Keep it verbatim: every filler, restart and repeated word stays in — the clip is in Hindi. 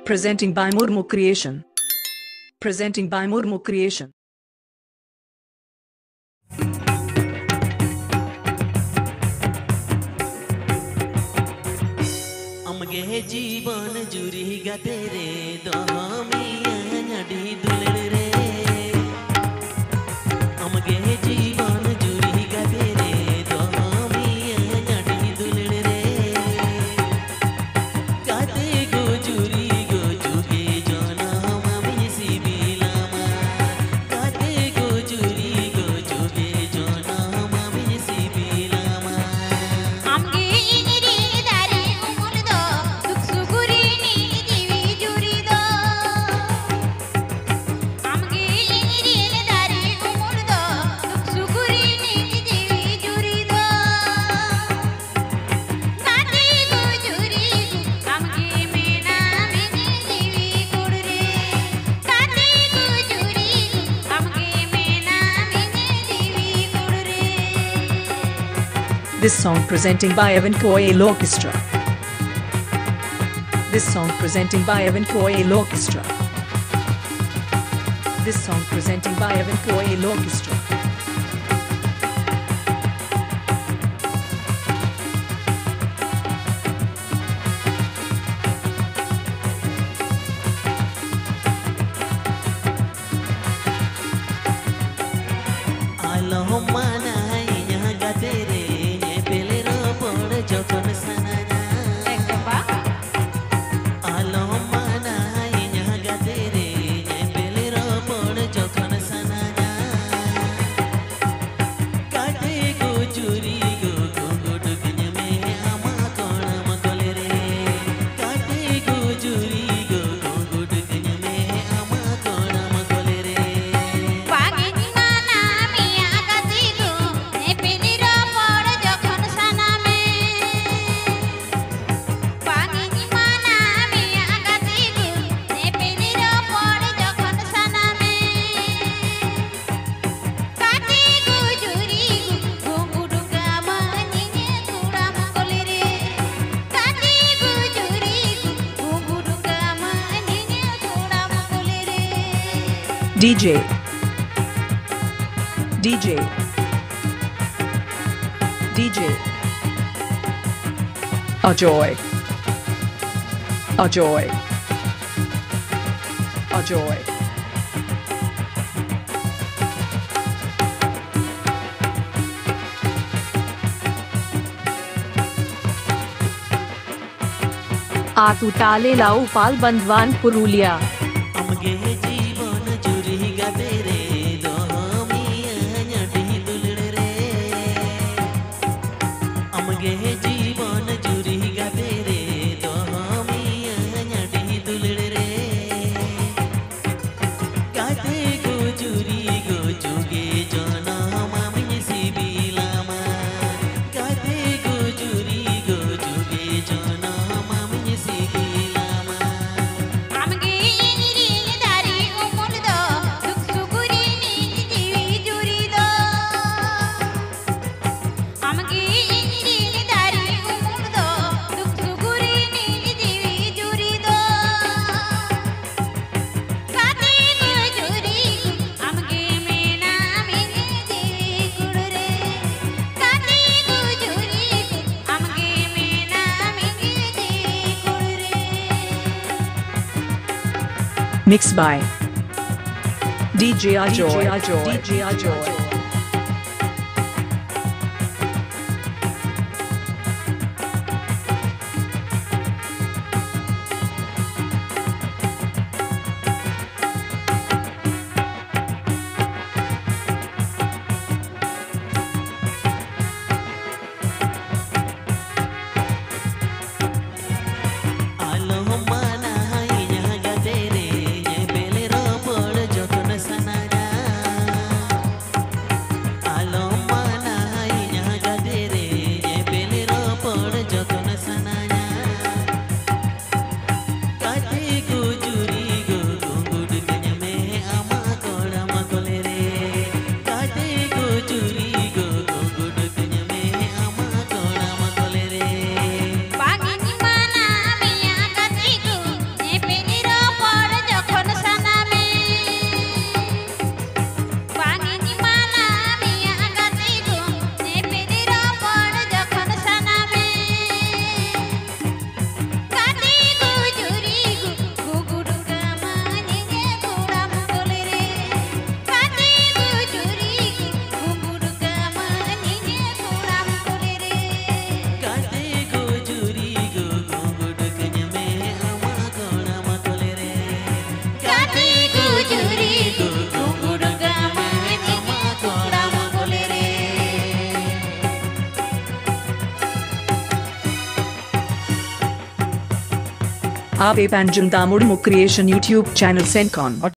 Presenting by Murmu Creation. Presenting by Murmu Creation. अमगे जीवन जुरीगा तेरे दोमिया नडी दुलड़ रे अमगे जीवन जुरीगा तेरे दोमिया नडी दुलड़ रे काते गो जुरी गो जुगे जोना मामी सिबिलामा काते गो जुरी गो जुगे जोना मामी सिबिलामा अमगे इंगिरी दारी उमुल दो दुख सुगुरी नी दिवी जुरी दो अमगे इंगिरी दारी उमुल दो दुख सुगुरी नी दिवी जुरी दो काते गो जुरी गो अमगे मेना मिनी दिवी कुड़रे काते गो जुरी गो अमगे मेना मिनी दिवी कुड़रे This song presenting by Evan Coyle Orchestra. This song presenting by Evan Coyle Orchestra. This song presenting by Evan Coyle Orchestra. Allahumma nainya gatere ne pelero por jokon sanana Allahumma nainya gatere ne pelero por jokon sanana kate go churi go go dukne me ama kona makole re kate go churi go go dukne me ama kona makole re Pagini mana miya gatilu ne piniro por jokon saname Pagini mana miya gatilu ne piniro por jokon saname Kati gujuri gungudu gamaninya kuram kolire Kati gujuri gungudu gamaninya kuram kolire D J. D J. D J. Ajoy. Ajoy. Ajoy. आतु ताले लाऊ पाल बंधवान पुरुलिया अमगे जीवन जुरीगा तेरे दोमिया नडी दुलड़ रे अमगे जीवन जुरीगा तेरे दोमिया नडी दुलड़ रे काते गो जुरी गो जुगे जोना मामी सिबिलामा काते गो जुरी गो जुगे जोना मामी सिबिलामा अमगे इंगिरी दारी उमुल दो दुख सुगुरी नी दिवी जुरी दो अमगे इंगिरी दारी उमुल दो दुख सुगुरी नी दिवी जुरी दो काते गो जुरी अमगे मेना मिनी दिवी कुड़रे काते गो जुरी अमगे मेना मिनी दिवी कुड़रे Mixed by D J Ajoy. D J Ajoy. Allahumma nainya gatere ne pelero por jokon sanana आप ए पैंजम दामुड़ मुक्रिएशन यूट्यूब चैनल सेंकॉन